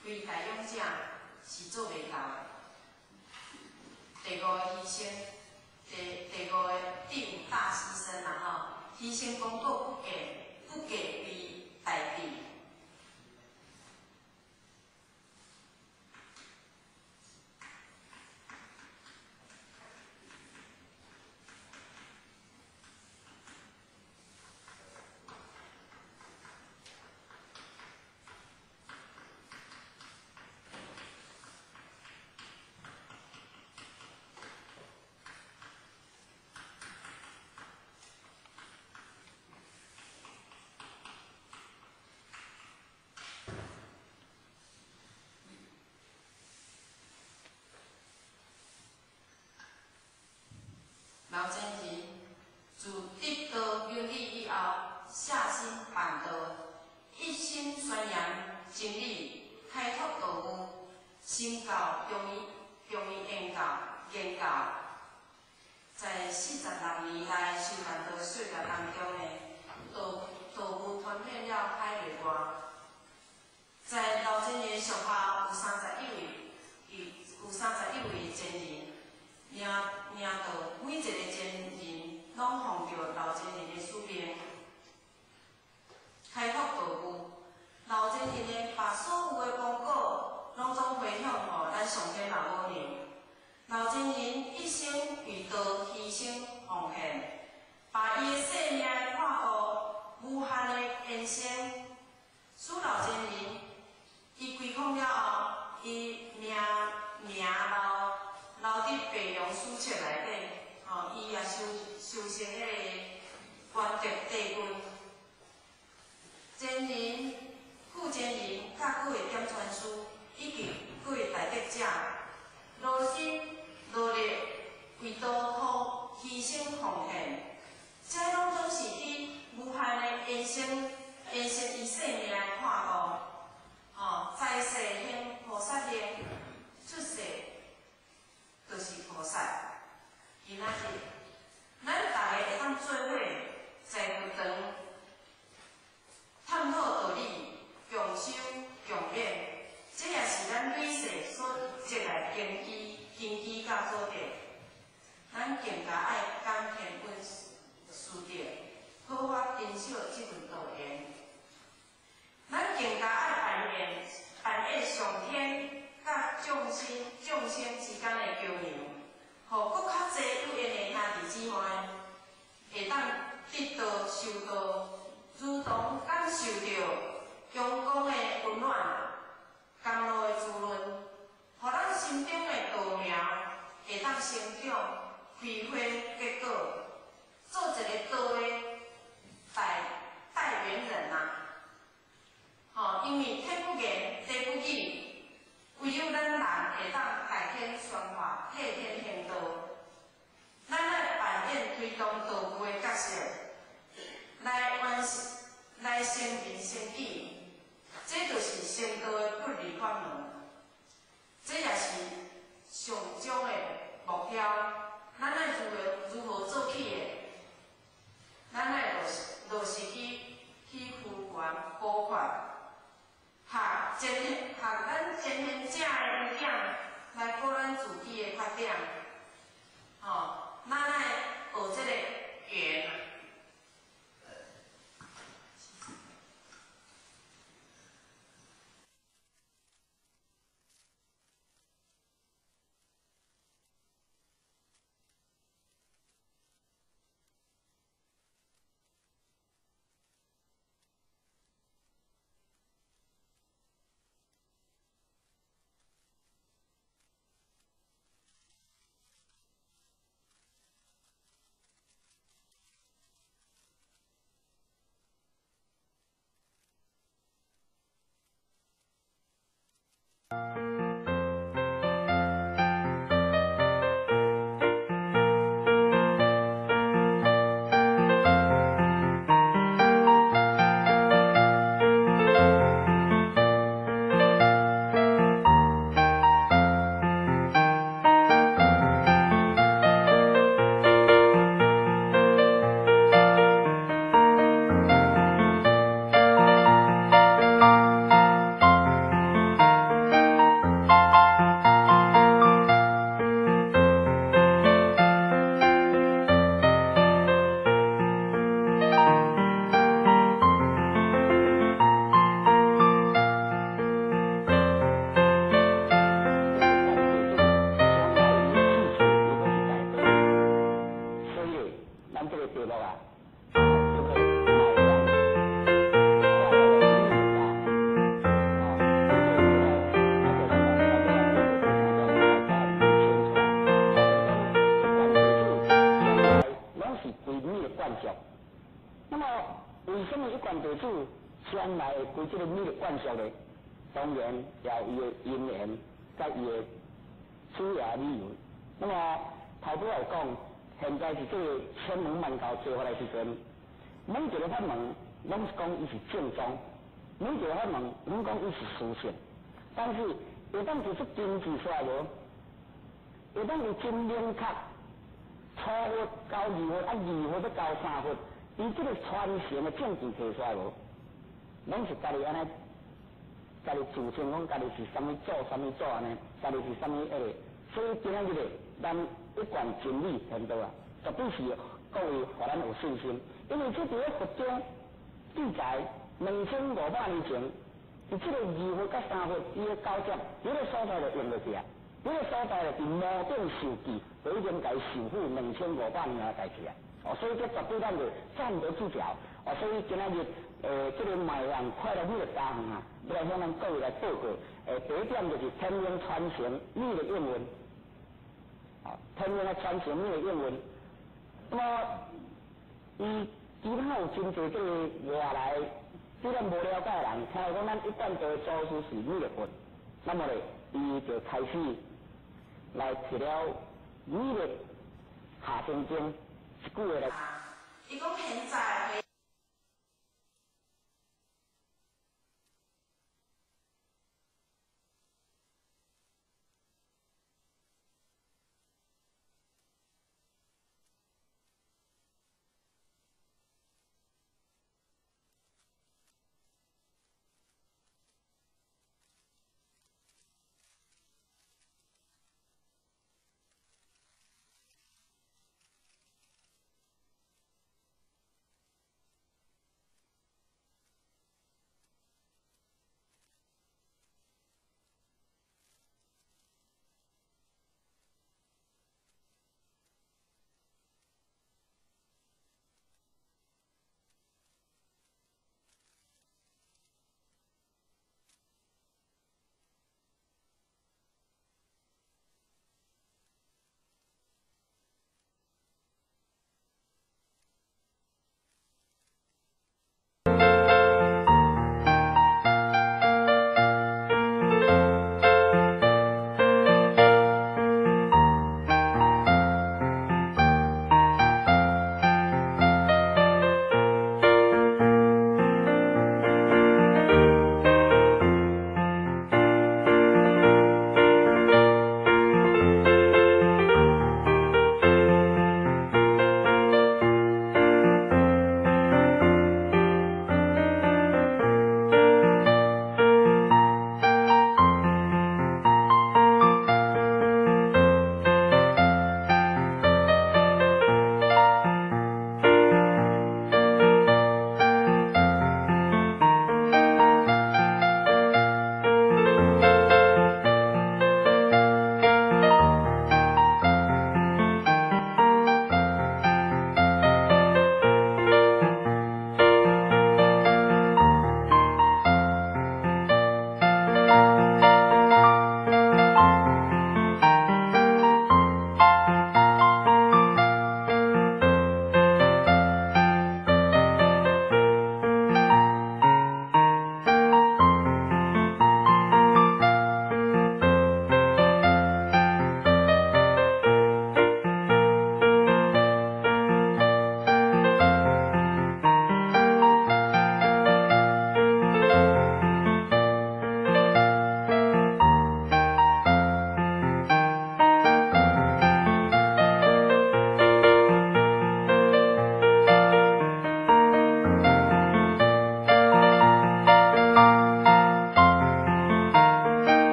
为代勇者是做袂到的。第五个牺牲，第五个第五大牺牲啦吼，牺牲公道不嫁为代志。刘真仁自得道名利以后，下心办道，一心宣扬真理，开拓道路，身教中医研究，在46年来修办道岁月当中呢，道务传遍了海内外。在刘真仁属下有31位真人。领导每一个真人，拢奉着刘真仁的使命，开拓道路。刘真仁呢，把所有的功果，拢总回向予咱上天老母娘。刘真仁一生为道牺牲奉献，把伊的生命化予无限的延伸。使刘真仁伊归空了后，伊命留伫白龙书册内底，伊也修成迄个元德帝君。真人、副真人，甲几位点传师，以及几位大德者，劳心劳力为道好牺牲奉献，这拢总是伫无限的延伸伊生命的看顾。在世行菩萨行，出世就是菩萨。今仔日，咱大家会当做伙在佛堂探讨道理，共修共勉，这也是咱累世所积来根基甲所得。咱更加爱感天恩师德，好发珍惜这份道缘。咱更加爱扮演上天甲众生之间的桥梁，互搁较侪有缘的兄弟姊妹会当得道受道，如同感受到阳光的温暖、甘露的滋润，互咱心中的道苗会当生长、开花结果，做一个道的代言人啊！因为天不言，地不语，唯有咱人会当大天宣化、替天行道。咱来扮演推动道路的角色，来先人先己，这就是先道的不二法门。这也是上终的目标。咱爱如何做起的？咱爱就是去扶原补缺。学咱前贤者的优点，来顾咱自己的缺点，咱爱学这个缘。 那么为什么一贯地主先来对这个米的灌输呢？当然要伊的因缘，甲伊的主要理由。那么头拄有讲，现在是这个千门万教做下来时阵，每一个法门拢是讲伊是正宗，每一个法门拢讲伊是殊胜，但是有当提出经济衰无，有当是真明确，初佛到二佛，二佛要到三佛，伊这个传承的证据提出来无，拢是家己安尼。家己自称讲家己是什么做什么做安尼，家己是什么所以今仔日咱一贯真理程度啊，绝对是各位互咱有信心，因为这伫咧佛中记载2500年前，伫这个二佛甲三佛伊的交接，这个所在就用落去啊，这个所在就伫摩顶受记，就已经甲伊受付2500年的代志啊，所以这绝对咱就站得住脚，所以今仔日。这个卖人快乐米的家园啊，要来向咱各位来报告。第一点就是天命传承米的英文，天命来传承米的英文。那么，伊基本上有真侪这个外来虽然无了解的人，听讲咱一贯都祖师是米的佛，那么咧，伊就开始来提了米的下生经一句话来。 伊讲